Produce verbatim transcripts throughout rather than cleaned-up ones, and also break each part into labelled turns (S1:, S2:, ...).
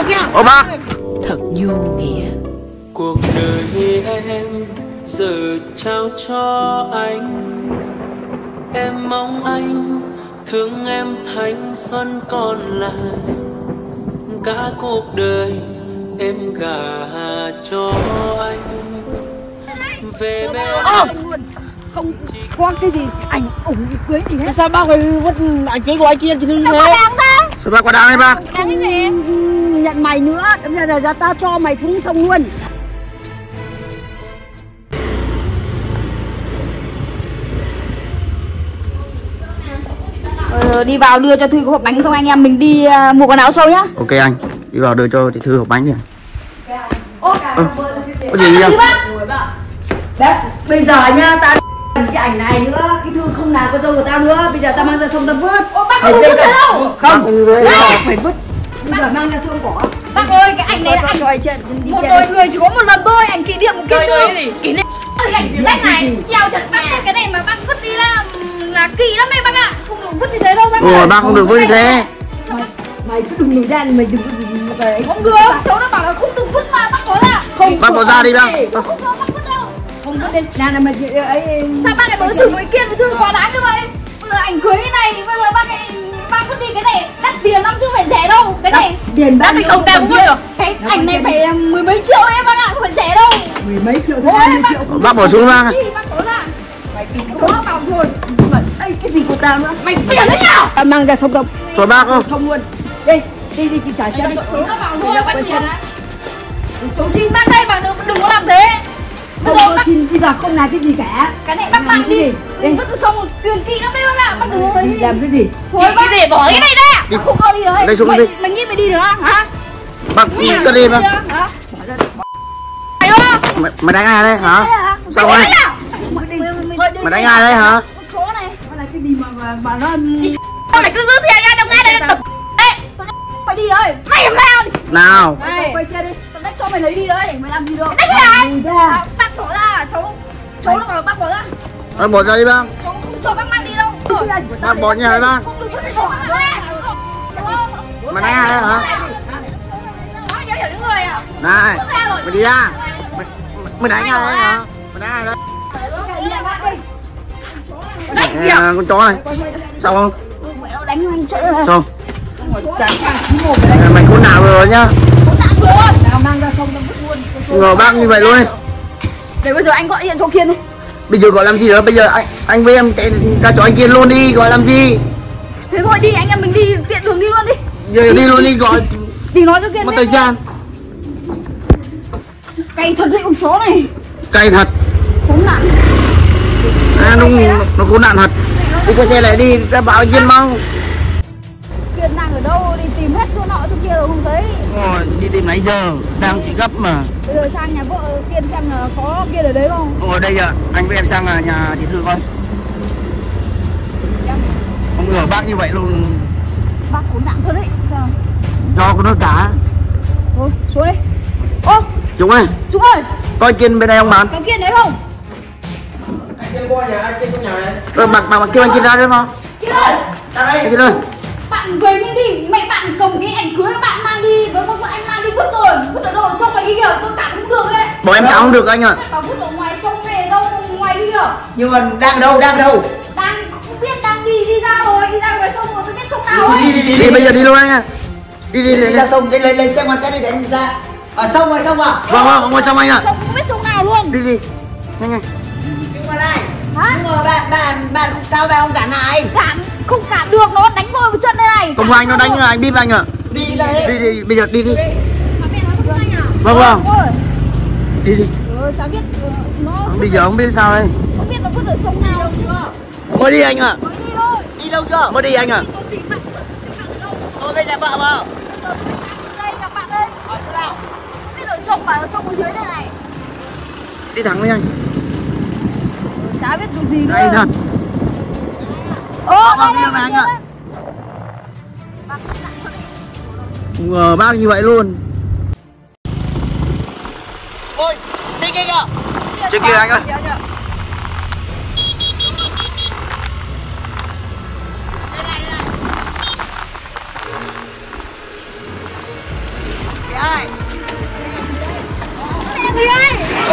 S1: Ô bác.
S2: Thật vô nghĩa.
S3: Cuộc đời em giờ trao cho anh, em mong anh thương em thanh xuân còn lại. Cả cuộc đời em gả cho anh. Về bên
S4: anh luôn. Không có cái gì ảnh ủng cưới gì hết.
S5: Sao bác phải vứt ảnh cưới của anh kia chứ thế?
S1: Sao bác qua đám đấy bác?
S4: Đang cái gì? Nhận mày nữa, bây giờ ra ta cho mày xuống sông luôn.
S6: Ờ, đi vào đưa cho Thư cái hộp bánh xong anh em mình đi uh, mua quần áo sâu nhá.
S1: Ok anh, đi vào đưa cho chị Thư hộp bánh kìa.
S6: Ô,
S1: ừ, có gì nhá?
S4: Đấy, bây giờ nhá, ta cái ảnh này nữa, cái Thư không làm con dâu của tao nữa, bây giờ tao mang ra sông tao vứt.
S6: Ô, bác không vứt thế đâu.
S4: Không, phải vứt. Bây giờ mang ra sông bỏ.
S6: Bác ơi, cái ảnh này là ảnh một đời người chỉ có một lần thôi, ảnh kỷ niệm của Kiên Thư. Kỷ niệm ảnh rách này, treo chặt bác cái này mà bác vứt đi là là kỳ lắm đây bác ạ. Không được vứt như thế đâu bác.
S1: Ủa bác không được vứt như thế.
S4: Mày cứ đừng nổi ra, mày đừng có gì
S6: không được, cháu nó bảo là không được vứt mà bác có ra.
S4: Không,
S1: bác bỏ ra đi bác.
S6: Không cho bác vứt đâu.
S4: Không vứt đi, ra là mày ấy.
S6: Sao bác lại đối xử với Kiên với Thư quá đáng như vậy? Bây giờ ảnh cưới này, bây giờ bác lại bác vứt đi cái này đắt tiền lắm chứ không phải rẻ đâu. Cái này
S4: tiền bác
S6: thì không đang vứt được. Cái ảnh này phải mười mấy triệu em bác ạ, không phải rẻ đâu.
S4: Mười mấy triệu thôi, hai mươi triệu.
S1: Bác bỏ xuống bác.
S6: Bác bỏ ra.
S4: Mày tìm nó bảo rồi. Đây cái gì của tao nữa?
S6: Mày tiền đấy nào?
S4: Tao mang ra sông không?
S1: Rồi bác ơi.
S4: Không luôn. Đi, đi đi chị trả xe đi.
S6: Chú nó bảo thôi bác tiền á. Chú xin bác đây mà đừng, đừng có làm thế. Bây giờ bác
S4: bây giờ không làm cái gì cả.
S6: cái này bác mang đi. Vứt từ sông tiền kỹ lắm đấy bác ạ. Bác đừng có
S4: đi làm cái gì?
S6: Thôi bác gì bỏ cái này ra.
S1: Đi.
S6: Không có đi đấy.
S1: Đây xuống
S6: mày,
S1: đi.
S6: Mày nghĩ mày đi được hả?
S1: Bác cất đi bác.
S6: Hả?
S1: Mày, mày đánh ai đây hả? Sao anh? Mày đánh ai đây hả?
S6: Chó này.
S4: Nó là cái gì mà mà, mà nó
S6: Mày cứ giữ xe ra trong ngay đây tập. Ê, mày đi rồi. Mày làm sao?
S1: Nào.
S6: Này,
S4: quay xe đi.
S6: tao đánh cho mày lấy đi đấy, mày làm gì được?
S4: Đánh cái này.
S6: À, bác bỏ ra, cháu. Cháu nó bảo bác bỏ ra.
S1: Bác bỏ ra đi bác.
S6: Cháu không cho bác mang đi đâu.
S1: Bác bỏ nhà với bác.
S6: Không được vứt đi bỏ ra.
S1: Mày đánh ai đây hả?
S6: Nói nhớ hiểu những người à?
S1: Này, mày đi ra. Mày, mày đánh ai đấy hả? Mày đánh ai đấy? À, con chó này. Sao không?
S6: Đánh anh chạy rồi.
S1: Sao? Mày khốn nào rồi nhá.
S4: Nào mang ra sông tao vứt luôn.
S1: Ngờ bác như vậy luôn đi.
S6: Để bây giờ anh gọi điện cho Kiên đi.
S1: Bây giờ gọi làm gì nữa? Bây giờ anh anh với em chạy ra cho anh Kiên luôn đi, gọi làm gì?
S6: Thế thôi đi, anh em mình đi tiện đường đi luôn đi.
S1: Giờ đi luôn đi gọi.
S6: Đi nói cho Kiên.
S1: Mất thời gian.
S6: Cay thật đấy con chó này.
S1: Cay thật.
S6: Khốn nạn.
S1: À, nó nó khốn nạn thật. Đi qua xe lại đi, ra bảo anh Kiên mau.
S6: Kiên đang ở đâu? Đi tìm hết chỗ nọ chỗ kia rồi không thấy.
S1: Rồi, đi tìm nãy giờ, đang chỉ gấp mà.
S6: Bây giờ sang nhà vợ Kiên xem là có Kiên ở đấy không?
S1: Ngồi đây giờ, anh với em sang nhà chị Thư coi. Không ngờ bác như vậy luôn.
S6: Bác khốn nạn thật đấy. Sao?
S1: Do con nó cả.
S6: Thôi, xuống đây. Ô,
S1: Dũng ơi.
S6: Dũng ơi.
S1: Coi Kiên bên đây không bạn?
S6: Có Kiên đấy không?
S5: Anh Kiên qua nhà, anh Kiên trong nhà này.
S1: Rồi bạn bạn kêu anh Kiên ra đấy không?
S6: Kiên ơi.
S1: Sao đây? Anh Kiên ơi.
S6: Bạn về nhanh đi, mẹ bạn cầm cái ảnh cưới bạn mang đi với con vợ anh mang đi vứt rồi, vứt ở đâu ở sông này kia kìa, tôi cản không được ấy.
S1: Bọn em cản không được anh ạ.
S6: Bảo vứt ở ngoài sông này đâu ngoài kia kìa.
S5: Nhưng mà đang đâu, đang đâu?
S6: Đang không biết đang đi đi ra rồi, đi ra ngoài sông rồi, tôi biết sông nào ấy.
S5: Đi, đi, đi,
S1: Đi bây giờ đi luôn anh ạ. Đi đi đi.
S5: Đi ra sông, đi lên lên xe ngoài xe đi để anh ra. Ở sông ngoài sông à?
S1: Vâng vâng, ngoài sông anh ạ.
S6: Sông không biết sông nào luôn.
S1: Đi đi. Nhanh nhanh.
S5: Nhưng mà này.
S6: Hả?
S5: Nhưng mà bạn bạn bạn sao bạn không cản lại?
S6: Cản không cản được, nó đánh tôi một chân đây này.
S1: Không phải anh nó đánh anh đi anh ạ.
S5: Đi đi ra
S1: Đi đi bây giờ đi đi.
S6: Mà mẹ nói không anh à?
S1: Vâng vâng. Đi đi.
S6: Ừ, cháu biết nó
S1: Bây giờ không biết sao đây.
S6: không biết nó vứt ở sông nào.
S1: Mới đi anh ạ.
S6: Mới đi thôi.
S5: Đi lâu chưa?
S1: Mới đi anh ạ.
S6: Tôi tìm bạn đâu.
S5: Tôi bên nhà vợ mà.
S6: Tôi phải sang đây gặp bạn đây.
S5: Ở chỗ nào?
S6: Không biết ở sông mà ở sông ở dưới này này.
S1: Đi thẳng đi anh.
S6: Chả biết điều gì nữa.
S1: Đây thật.
S6: Ô,
S1: Vâng, đi đường này anh ạ. Không ngờ bác như vậy luôn.
S5: Ôi, trên kia kìa.
S1: Trên kia anh ơi.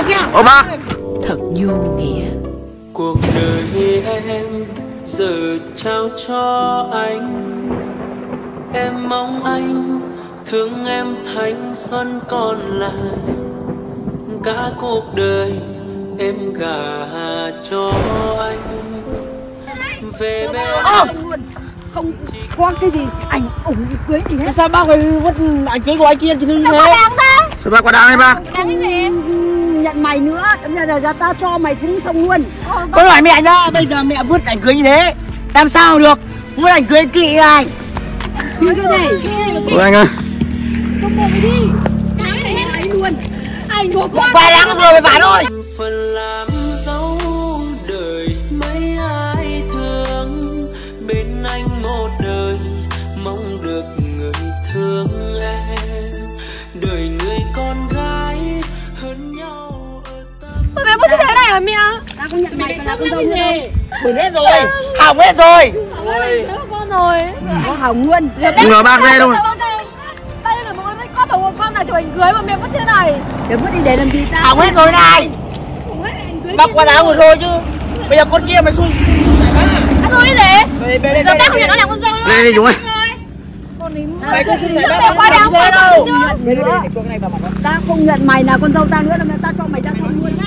S1: Ô bác.
S2: Thật vô nghĩa.
S3: Cuộc đời em giờ trao cho anh, em mong anh thương em thanh xuân còn lại. Cả cuộc đời em gả cho anh về bên
S4: Không luôn, không có cái gì ảnh ủng cưới gì hết.
S5: Sao bác phải vứt ảnh cưới của anh kia chứ như thế?
S1: Sao bác có đáng hay bác?
S6: Đáng cái gì?
S4: Nhận mày nữa, bây giờ giờ tao cho mày trứng xong luôn.
S5: Con hỏi mẹ nhá, bây giờ mẹ vứt ảnh cưới như thế làm sao được? Vứt ảnh cưới kỵ này.
S4: Kỵ cái gì?
S1: Ôi anh ơi.
S4: Không mồm đi. Cái này ấy luôn.
S6: Ảnh của con.
S5: Vài tháng vừa mới phải thôi.
S3: phần làm dấu đời mấy ai thương, bên anh một đời mong được người thương em, đời người con gái hơn nhau ở tâm.
S6: Mà mẹ vẫn thế này hả mẹ?
S4: Tao không nhận mày, tao là con dâu nữa đâu.
S5: Bửng hết rồi, hỏng hết rồi.
S6: Con rồi.
S4: Có hỏng luôn.
S1: Đừng nói bác nghe đâu.
S6: Bao nhiêu người mà con con bảo của con là chụp ảnh cưới mà mẹ vẫn thế này.
S4: Để vứt đi để làm gì tao?
S5: Hỏng hết rồi này. Bác quần áo rồi thôi chứ. Bây giờ con kia mày xui.
S6: Ăn rồi đi để. Giờ bác không nhận nó làm con dâu nữa.
S1: Lên đi chúng ơi.
S6: Con ấy
S5: Mày chưa xin
S6: mẹ
S5: bác
S6: qua đéo
S5: đâu.
S6: đâu.
S4: Để nữa. Tao không nhận mày là con dâu tao nữa, là tao cho mày ra xong luôn.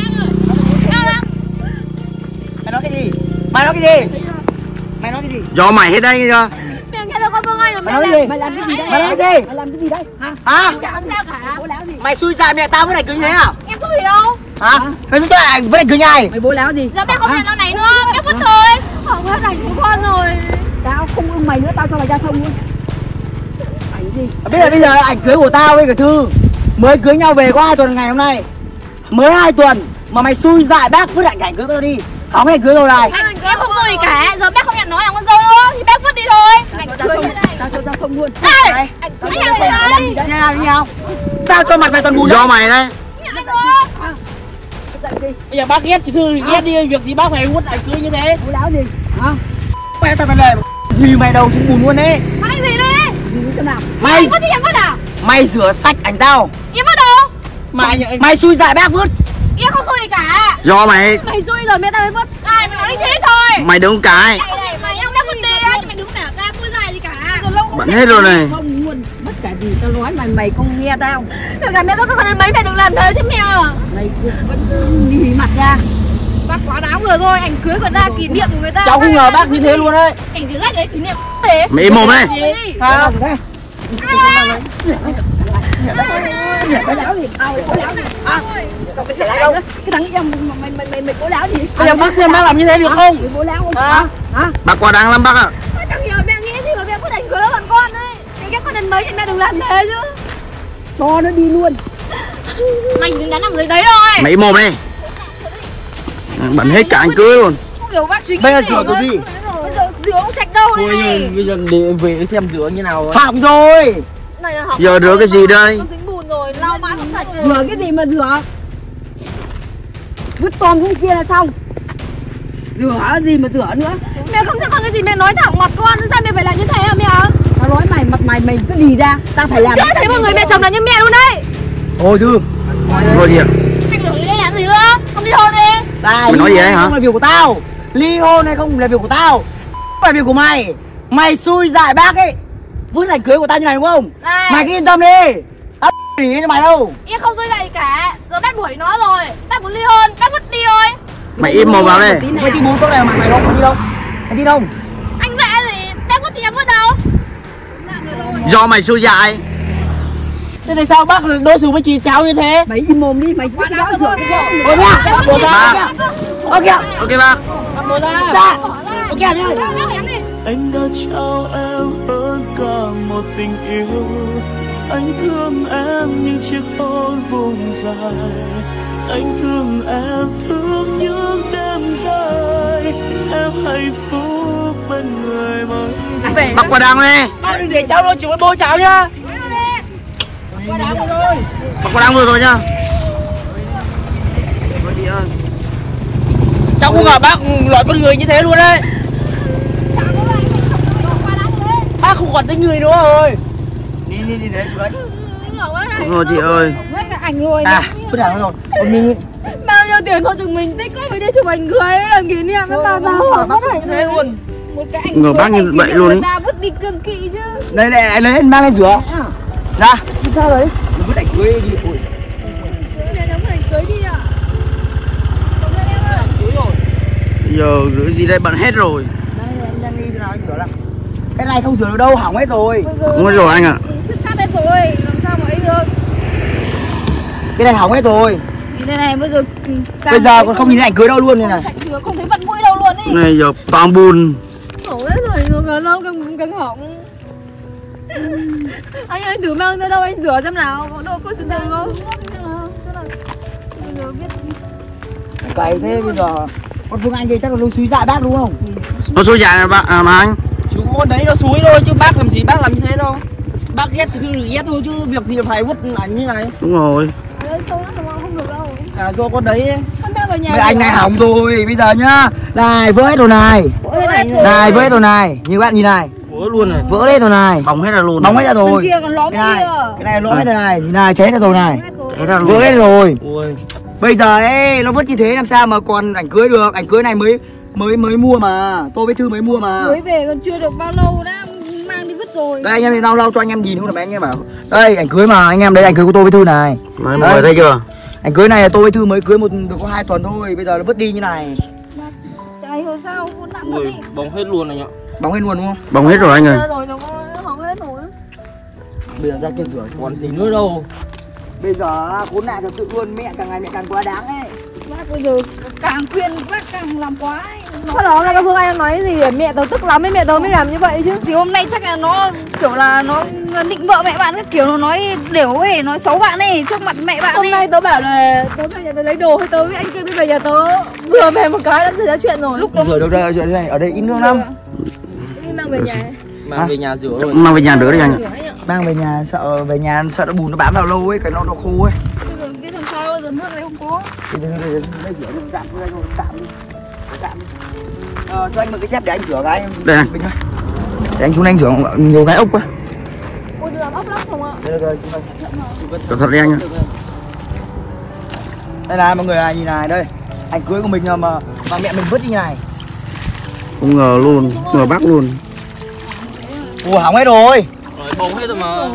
S5: Mày nói cái gì? Mày nói cái gì? Mày nói cái gì?
S1: Do mày hết đây chưa?
S6: Mẹ nghe đâu con Vương ơi là
S5: Mày
S6: mẹ
S5: nói cái gì?
S4: Mày làm cái gì đây?
S5: Mày nói cái gì?
S4: Mày làm cái gì đây? Hả?
S5: Hả?
S6: chả làm sao cả.
S4: Bố láo gì?
S5: Mày xui dại mẹ tao với này cứ như thế nào?
S6: Em có gì đâu.
S5: Hả? Mày xui dại với này cứ như này.
S4: Mày bố láo gì?
S6: Giờ bác không nhận nó này nữa. Bác vứt thôi. Hỏng hết ảnh của con rồi.
S4: Tao không ưng mày nữa, tao cho mày ra xong luôn. Ảnh gì?
S5: Bây giờ bây giờ ảnh cưới của tao với cả Thư mới cưới nhau về có hai tuần ngày hôm nay. Mới hai tuần mà mày xui dại bác vứt ảnh ảnh cưới tao đi. Hỏng ảnh cưới rồi này.
S6: Ảnh cưới không rồi gì cả. Giờ bác không nhận nó làm con dâu nữa thì bác vứt đi thôi. Ảnh
S4: Tao
S6: cưới
S4: không,
S6: như này.
S4: tao cho ra xong luôn.
S6: Đây. Ảnh cưới như này đây.
S5: Nghe nào như nào? Tao cho mặt mày toàn bùn.
S1: Do mày đấy.
S6: Nhận anh thôi.
S5: Bây giờ bác ghét chứ Thư ghét đi, việc gì bác phải vứt ảnh cưới như thế?
S4: Bố láo gì? Hả?
S5: Mẹ tao phải về gì mày đầu xuống bùn luôn đấy.
S6: Mày gì đây?
S4: Gì thế nào?
S5: Mày
S6: Vứt đi em vứt à?
S5: mày rửa sạch ảnh tao.
S6: Em vứt đâu?
S5: Mày mày xui dại bác vứt.
S6: Em không xui gì cả.
S1: Do mày.
S6: Mày xui rồi mẹ tao mới vứt. Ai mày nói đi thế thôi.
S1: Mày đứng cái.
S6: Này này mày em bác vứt đi á, chứ mày đứng nào ra xui dài gì cả.
S1: Bận hết rồi này.
S4: Không luôn, bất cả gì tao nói mày mày không nghe tao.
S6: Được cả mẹ có con đến mấy mẹ đừng làm thế chứ mẹ.
S4: Mày vẫn lì mặt ra.
S6: Bác quá đáng vừa rồi, ảnh cưới còn ra kỷ niệm của người ta.
S5: Cháu không ngờ bác như thế luôn đấy.
S6: Ảnh cưới rách đấy kỷ niệm thế.
S1: Mày im mồm đấy.
S5: Hả?
S4: Bố láo gì? Tao bố láo gì? À, cái gì đâu? Cái thằng em mày mày mày mày bố láo gì?
S5: Bây giờ bác xem bác làm như thế được không?
S4: Mày bố láo không?
S5: Hả?
S4: Hả?
S1: Bác quá đáng lắm bác ạ.
S6: Chẳng hiểu mẹ nghĩ gì mà mẹ vứt ảnh cưới còn con ấy. Mẹ ghét con đến mấy thì mẹ đừng làm thế chứ.
S4: Cho nó đi luôn.
S6: Mày đừng đắn nằm dưới đấy rồi.
S1: Mày im mồm đi. Bận hết cả anh cưới luôn.
S6: Không hiểu bác suy nghĩ
S5: Bây giờ
S6: gì
S5: rửa cái
S6: nữa.
S5: gì?
S6: Bây giờ rửa không sạch đâu đây này.
S5: Bây giờ để về xem rửa như nào. Hỏng rồi.
S6: Này là hỏng.
S1: Giờ rửa cái gì đây?
S6: Con dính bùn rồi, lau mãi không sạch rồi.
S4: Rửa cái gì mà rửa? Vứt toàn không kia là xong. Rửa gì mà rửa nữa?
S6: Mẹ không thấy con cái gì mẹ nói thẳng mặt con, sao mẹ phải làm như thế hả mẹ?
S4: Tao nói mày mặt mày mày cứ lì ra, tao phải làm.
S6: Chưa thấy một người mẹ chồng là như mẹ luôn đấy.
S5: Ôi Thư.
S1: Nói gì ạ?
S6: Anh đừng đi đây làm gì nữa? Không đi hôn đi.
S5: Đây,
S1: Mày nói gì đấy hả?
S5: không là việc của tao. Ly hôn hay không là việc của tao. Không phải việc của mày. Mày xui dại bác ấy. Vứt ảnh cưới của tao như này đúng không?
S6: Này.
S5: Mày cứ yên tâm đi. Tao để cho mày đâu.
S6: Em không xui gì cả. Giờ bác đuổi nó rồi. Bác muốn ly hôn, bác vứt đi thôi.
S1: Mày im mồm vào đây.
S5: Mày đi bố số này mà mày đâu, mày đi đâu? Mày đi đâu?
S6: Anh dạy gì? Bác vứt thì em vứt đâu?
S1: Do mày xui dại.
S5: Thế tại sao bác đối xử với chị cháu như thế?
S4: Mày im mồm đi, mày cứ nói rửa cái gì?
S5: Ôi mẹ, bố ra. Ơ kìa.
S1: Ok bác.
S5: Bố ra. Ra. Ơ kìa nhá.
S3: Anh đã trao em hơn cả một tình yêu. Anh thương em như chiếc hôn vùng dài. Anh thương em thương những đêm dài. Em hạnh phúc bên người mới.
S1: Bác quá đáng đi.
S5: Bác đừng để cháu nói chuyện với bố cháu nhá. Quá đáng rồi.
S1: Bác quá đáng vừa rồi nhá. Chị ơi.
S5: Cháu không ngờ bác loại con người như thế luôn đấy. Bác không còn tính người nữa rồi. Đi đi đi để xuống đấy.
S1: Đúng rồi chị ơi.
S6: Vứt cả ảnh rồi.
S5: À, vứt ảnh rồi. Ôi Minh.
S6: tiền thôi chừng mình tích có phải đi chụp ảnh cưới là kỷ niệm với bà già hỏi mất ảnh
S5: thế luôn.
S6: một cái ảnh
S1: Ngờ bác như vậy luôn ấy.
S6: ta vứt đi cương kỵ chứ.
S5: Đây này, lấy lên mang lên rửa. Ra. Sao đấy? Vứt ảnh cưới đi. Ôi.
S6: Để nhóm ảnh cưới đi ạ.
S1: Giờ rửa gì đây bận hết rồi.
S5: Đây anh đang đi nào anh rửa nào. Cái này không rửa được đâu, hỏng hết rồi.
S1: Không hết rồi anh ạ.
S6: Xuất sát hết rồi, làm sao mà ấy được.
S5: Cái này hỏng hết rồi.
S6: Đây này bây giờ
S5: Bây giờ còn không nhìn thấy ảnh cưới đâu luôn này này.
S6: sạch chứa không thấy vận mũi đâu luôn ấy.
S1: Này giờ toàn bùn.
S6: Đổ hết rồi, ngồi ngờ lâu càng càng hỏng. Anh ơi thử mang ra đâu anh rửa xem nào, có đồ có sự thường không?
S5: Cày thế bây giờ con Phương Anh kia chắc là nó suy dại bác đúng không?
S1: Nó số dài bác à, mà anh.
S5: Chú con đấy nó suối thôi chứ bác làm gì bác làm như thế đâu. Bác ghét thì ghét thôi chứ việc gì phải vứt ảnh như này.
S1: Đúng rồi.
S6: Đấy, sâu lắm mà không được đâu.
S5: À do con đấy.
S6: Con mang vào nhà.
S5: Mấy anh này hỏng rồi, bây giờ nhá. Này vỡ hết rồi này. Này vỡ hết rồi này, như bạn nhìn này.
S1: Vỡ luôn này.
S5: Vỡ hết rồi này.
S1: Bong hết ra luôn.
S5: Bong hết ra rồi.
S6: Bên kia còn lõm
S5: Cái này,
S6: kia.
S5: cái này lỗ hết rồi này, nhìn này cháy ra rồi này.
S1: Thế ra luôn.
S5: Vỡ hết rồi.
S1: Ôi.
S5: Bây giờ ấy nó vứt như thế làm sao mà còn ảnh cưới được? Ảnh cưới này mới mới mới mua mà, tôi với Thư mới mua mà.
S6: Mới về còn chưa được bao lâu đã mang đi vứt rồi.
S5: Đây anh em lau lau cho anh em nhìn không là anh em bảo. Đây ảnh cưới mà anh em, đây ảnh cưới của tôi với Thư này.
S1: Mọi người thấy chưa?
S5: Ảnh cưới này là tôi với Thư mới cưới một được có hai tuần thôi, bây giờ nó vứt đi như này.
S6: Chạy hồi sao cũng nặng mất
S1: Ui,
S6: đi.
S1: bong hết luôn này nhở.
S5: Bóng hết luôn đúng không?
S1: Bong hết rồi anh ơi.
S6: Rồi nó hỏng hết rồi.
S5: Bây giờ ra kia rửa
S1: Còn gì nữa đâu.
S5: Bây giờ khốn nạn thật sự luôn, mẹ càng ngày mẹ càng quá đáng ấy.
S6: Bác bây giờ càng khuyên bác càng làm quá ấy. Nó...
S7: Sau đó là các Phương Anh nói gì để mẹ tớ tức lắm ấy, mẹ tớ mới làm như vậy chứ.
S6: Thì hôm nay chắc là nó kiểu là nó định bợ mẹ bạn, cái kiểu nó nói đều ấy, nói xấu bạn ấy trước mặt mẹ bạn ấy.
S7: Hôm nay tớ bảo là tớ về nhà tớ lấy đồ hay tớ với anh kia đi về nhà tớ, vừa về một cái đã xảy ra chuyện rồi.
S6: Lúc tớ
S5: Rửa đâu đây, ở đây này, ở đây ít nước lắm.
S7: Đi mang về nhà.
S1: Mang về nhà rửa rồi. Mang về nhà rửa đi anh ạ.
S5: Mang về nhà sợ về nhà sợ nó bùn nó bám vào lâu ấy, cái nó nó khô ấy.
S6: bây giờ biết làm sao, giờ nước này không có.
S5: Bây giờ đây đây rửa nó tạm đây rồi, tạm đi. Tạm đi. Ờ, cho anh mượn cái xếp để anh rửa cái.
S1: Đây anh.
S5: Để anh xuống anh rửa nhiều cái ốc quá.
S7: Ôi đưa làm ốc lắm không ạ?
S5: Đây rồi,
S1: Cẩn thận đi anh ạ.
S5: đây là mọi người à, nhìn này đây. Ảnh cưới của mình mà mà mẹ mình vứt như này.
S1: Không ngờ luôn, không ngờ bác luôn.
S5: Ủa hỏng hết rồi.
S1: Rồi bong hết rồi mà.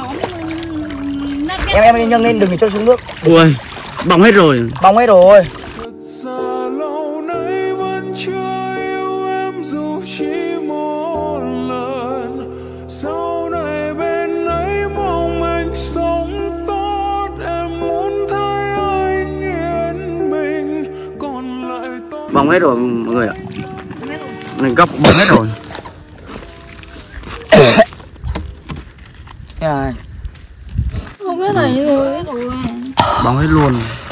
S5: Em em nhân lên đừng để cho xuống nước.
S1: Ui, bong hết rồi.
S5: Bong hết rồi.
S3: Xa lâu nay vẫn chưa yêu em dù chỉ một lần. Sau này bên ấy mong anh sống tốt, em muốn thấy anh yên bình. Còn lại tôi
S1: Bong hết rồi mọi người ạ. Này góc bong hết rồi.
S5: Thế này.
S6: Không biết này rồi.
S1: Bong hết luôn.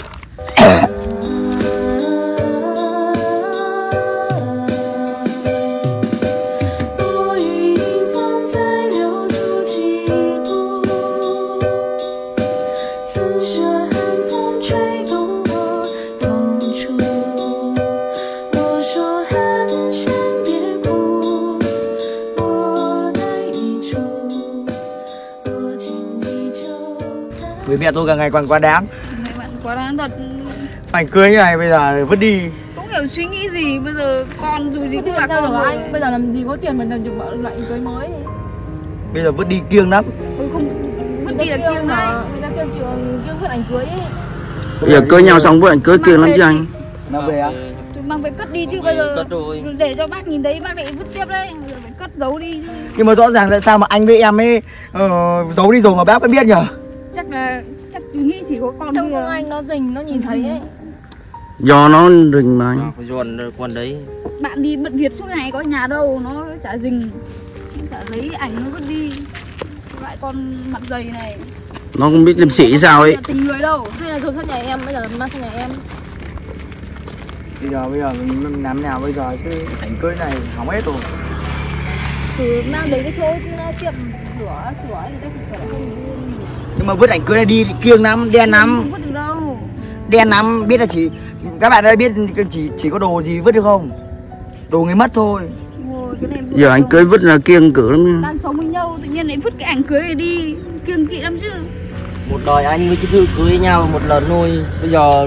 S5: Với mẹ tôi càng ngày càng quá đáng.
S6: Mẹ bạn quá đáng thật.
S5: Ảnh cưới như này bây giờ vứt đi.
S6: Cũng hiểu suy nghĩ gì, bây giờ con dù gì
S7: Thì
S6: cũng là
S7: sao
S6: con
S7: được
S6: rồi.
S7: anh, bây giờ làm gì có tiền mà làm chụp loại cưới mới.
S5: Bây giờ vứt đi kiêng lắm.
S6: Ừ, không vứt đi là kiêng
S7: mà,
S6: này.
S7: người ta kiêng trường kiêng vứt ảnh cưới ấy.
S1: Bây giờ cưới nhau xong với ảnh cưới kiêng lắm chứ anh.
S5: Nó về á.
S6: Tôi mang về cất đi chứ bây giờ để cho bác nhìn thấy bác lại vứt tiếp đấy, bây giờ phải cất giấu đi chứ.
S5: Nhưng mà rõ ràng tại sao mà anh với em ấy uh, giấu đi rồi mà bác vẫn biết nhở?
S6: Chắc là chắc tôi nghĩ chỉ có con
S7: Trong
S6: kia.
S7: Phương Anh nó rình, nó nhìn thấy ấy.
S1: Do nó rình mà anh.
S8: Phải dồn con đấy.
S6: Bạn đi bận việc suốt ngày có nhà đâu, nó chả rình, chả lấy ảnh nó vứt đi. Loại con mặt dày này.
S1: Nó không biết liêm sĩ sao ấy.
S6: Tình người đâu.
S7: Hay là dồn sang nhà em, bây giờ mang sang nhà em.
S5: Bây giờ bây giờ mình làm nào bây giờ chứ ảnh cưới này hỏng hết rồi.
S7: Thử mang đến cái chỗ tiệm rửa sửa thì ta phải sửa không.
S5: Nhưng mà vứt ảnh cưới này đi kiêng lắm, đen lắm.
S6: Không vứt được đâu.
S5: Đen lắm, biết là chỉ các bạn ơi biết chỉ chỉ có đồ gì vứt được không? Đồ người mất thôi.
S6: Ôi, cái này
S1: Giờ anh cưới vứt là kiêng cử lắm nha.
S6: đang sống với nhau tự nhiên lại vứt cái ảnh cưới này đi, kiêng kỵ lắm chứ.
S8: Một đời anh với cái Thư cưới nhau một lần thôi. Bây giờ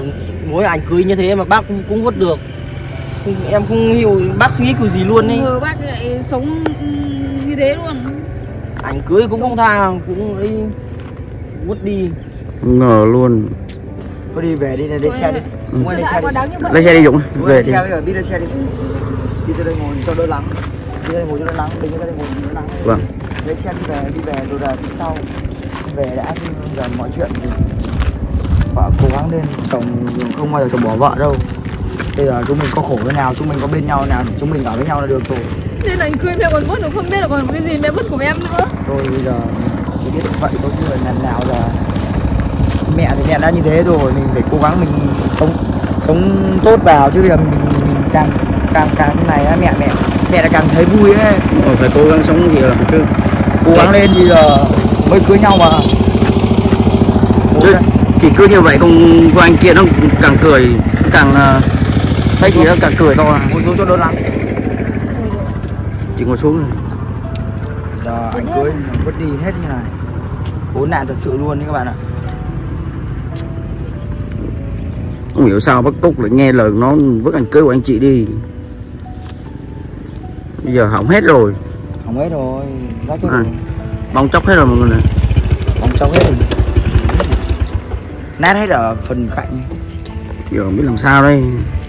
S5: Mỗi ảnh cưới như thế mà bác cũng, cũng vứt được. Em không hiểu bác suy nghĩ kiểu gì luôn đi.
S7: Ừ, bác lại sống như thế luôn.
S5: Ảnh cưới cũng không tha, cũng ấy vứt đi.
S1: Không ngờ luôn.
S5: Thôi đi về đi, lấy xe đi.
S1: Ừ.
S5: Mua lấy xe đi.
S1: Lấy xe đi Dũng. Về đi.
S5: Xe bây giờ đi lấy xe đi. Đi từ đây ngồi cho đỡ nắng. Đi đây ngồi cho đỡ nắng, đi ra đây ngồi cho đỡ nắng.
S1: Vâng.
S5: Lấy xe đi về, đi về rồi là đi sau. Về đã giờ mọi chuyện thì vợ cố gắng lên, chồng không bao giờ chồng bỏ vợ đâu. Bây giờ chúng mình có khổ thế nào, chúng mình có bên nhau nào, chúng mình ở với nhau là được rồi.
S7: Nên ảnh cưới mẹ còn vứt, nó không biết là còn cái gì mẹ vứt của em nữa.
S5: Thôi bây giờ chỉ biết vậy thôi, chứ lần nào giờ mẹ thì mẹ đã như thế rồi, mình phải cố gắng mình sống sống tốt vào, chứ bây giờ mình càng càng càng thế này á, mẹ mẹ mẹ là càng thấy vui ấy.
S1: Ờ, phải cố gắng sống gì là phải chứ.
S5: Cố gắng lên, bây giờ mới cưới nhau mà.
S1: Chứ chỉ cứ như vậy không có anh kia nó càng cười càng uh, thấy gì đó càng cười to.
S5: Ngồi xuống cho đỡ lắng.
S1: Chỉ ngồi xuống này.
S5: Giờ anh cưới vứt đi hết như này, khốn nạn thật sự luôn đấy các bạn ạ.
S1: Không hiểu sao bác Túc lại nghe lời nó vứt anh cưới của anh chị đi. Bây giờ hỏng hết rồi.
S5: Hỏng hết rồi, rách hết
S1: À,
S5: rồi.
S1: bong chóc hết rồi mọi người này.
S5: Bong chóc hết rồi. Nát hết ở phần cạnh.
S1: Giờ không biết làm sao đây.